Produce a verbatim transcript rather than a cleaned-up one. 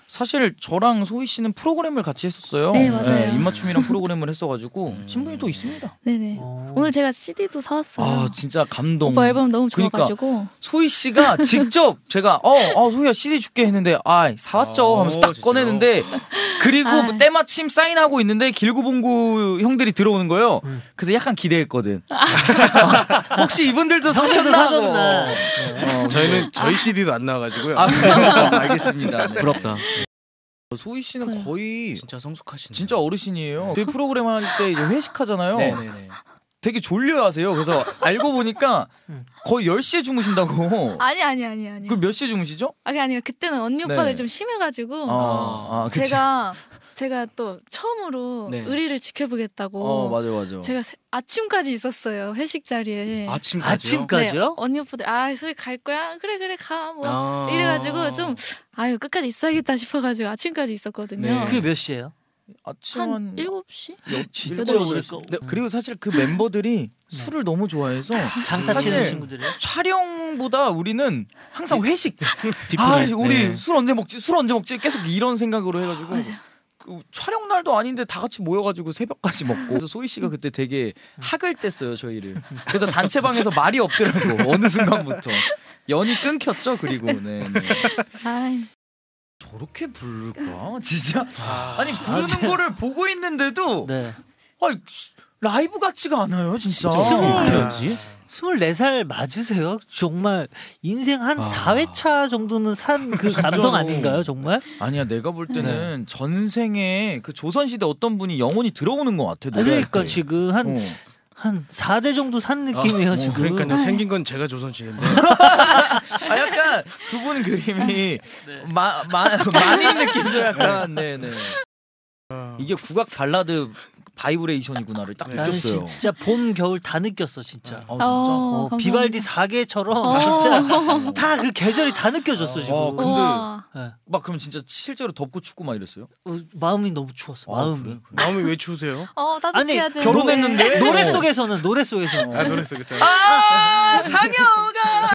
사실 저랑 소희 씨는 프로그램을 같이 했었어요. 네, 맞아요. 네, 입맞춤이랑 프로그램을 했어가지고 친분이 또 있습니다. 네네. 어. 오늘 제가 씨디도 사왔어요. 아 진짜 감동. 오빠 앨범 너무 좋아가지고. 그러니까 소희 씨가 직접 제가 어, 어 소희야 씨디 줄게 했는데 아 사왔죠 하면서 딱 진짜요? 꺼내는데 그리고 아. 때마침 사인하고 있는데 길구봉구 형들이 들어오는 거예요. 음. 그래서 약간 기대했거든. 아. 혹시 이분들도 사셨나? 어, 저희는 저희 씨디도 안 나와가지고요. 아, 알겠습니다. 네. 부럽다. 소희 씨는 거의 진짜 성숙하시네. 진짜 어르신이에요. 저희 프로그램 할 때 이제 회식하잖아요. 네네네. 되게 졸려하세요. 그래서 알고 보니까 거의 열 시에 주무신다고. 아니 아니 아니 아니. 그럼 몇 시에 주무시죠? 아, 그게 아니라 그때는 언니 오빠들 네. 좀 심해가지고 아, 아, 제가 제가 또 처음으로 네. 의리를 지켜보겠다고. 어 맞아 맞아. 제가 세, 아침까지 있었어요 회식 자리에. 아침까지요? 아침까지요? 네, 언니 오빠들 아 소희 갈 거야? 그래 그래 가 뭐 아 이래가지고 좀 아유 끝까지 있어야겠다 싶어가지고 아침까지 있었거든요. 네. 그게 몇 시예요? 아침 한 일곱 시? 여덟 시. 네, 그리고 사실 그 멤버들이 술을 너무 좋아해서 장타 치는 친구들이요? 촬영보다 우리는 항상 회식. 아 우리 네. 술 언제 먹지? 술 언제 먹지? 계속 이런 생각으로 해가지고 그 촬영 날도 아닌데 다 같이 모여가지고 새벽까지 먹고. 그래서 소희 씨가 그때 되게 학을 뗐어요 저희를. 그래서 단체방에서 말이 없더라고 어느 순간부터 연이 끊겼죠. 그리고 네. 네. 저렇게 부를까? 진짜? 아, 아니 부르는 아, 거를 보고 있는데도 네. 아니, 라이브 같지가 않아요 진짜. 스물네 스물네 살 맞으세요? 정말 인생 한 아. 사 회차 정도는 산 그 감성 아닌가요 정말? 아니야 내가 볼 때는 네. 전생에 그 조선시대 어떤 분이 영혼이 들어오는 것 같아. 아, 그러니까 지금 한 어. 한 사 대 정도 산 느낌이에요. 아, 지금. 그러니까요. 생긴 건 제가 조선시대인데. 아 약간 두 분 그림이 네. 마, 마, 마님 느낌도 약간 네네. 이게 국악 발라드 바이브레이션이구나를 딱 나는 느꼈어요. 진짜 봄 겨울 다 느꼈어 진짜. 어, 진짜? 어, 어, 비발디 사계처럼 진짜 다 그 계절이 다 느껴졌어 지금. 어, 근데 네. 막 그럼 진짜 실제로 덥고 춥고 막 이랬어요? 어, 마음이 너무 추웠어. 아, 마음이. 그래, 그래. 마음이 왜 추우세요? 어 따뜻해야 돼. 결혼했는데 노래 속에서는 노래 속에서. 아 노래 속에서. 아 상여가.